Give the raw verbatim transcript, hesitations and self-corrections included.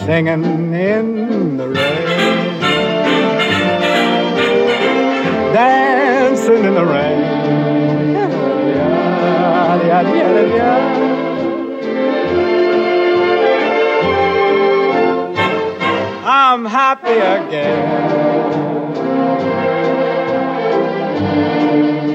singing in the rain, dancing in the rain. Yeah, yeah, yeah, yeah. I'm happy again.